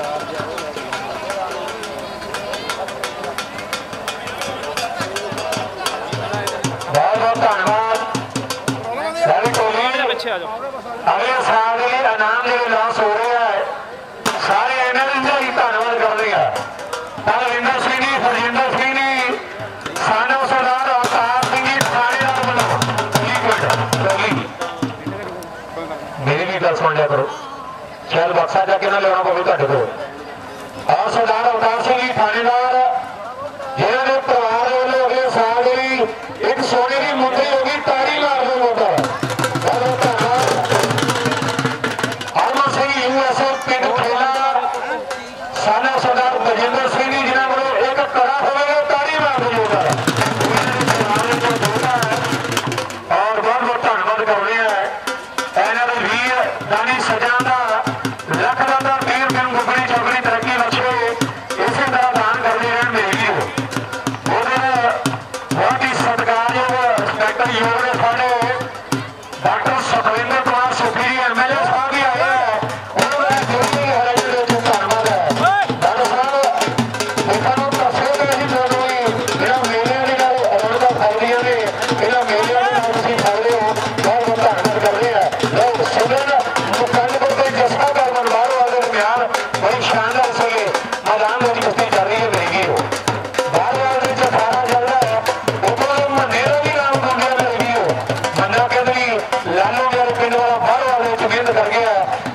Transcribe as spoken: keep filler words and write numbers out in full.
अगले साल के इनाम जो लॉस हो रहा है सारे एनएल का ही धन्यवाद कर रहे हैं परविंदर सिंह जी फरजिंदर सिंह जी साना सरदार अवतार सिंह जी थानेदार बनो मेरी भी गल सुन लिया करो शायद बक्सा जाके ना लेना पवे तुहाडे कोल और सरदार अवतार सिंह जी थानेदार जिन्होंने परिवार वालों अगले साल एक सोने की मुंडी होगी तारी मार दो मोटा साना सरदार बजिंदर सिंह जी जिन्हों को एक कड़ा होगा तारी मार देगा और बहुत बहुत धन्यवाद कर रहे हैं इन्होंने वीर दानी सजा का लख का वीर दिन गुगनी चौगनी तरक्की बख्शे इसी तरह दान करते हैं मेरे वीर बहुत ही सत्कारयोग इंस्पैक्टर योग ने साढ़े डॉक्टर सुखविंदर कुमार सुखी जी एम एल ए साहब भी आए हैं लालू पिंड वाला बाहर वाले मिहनत कर गया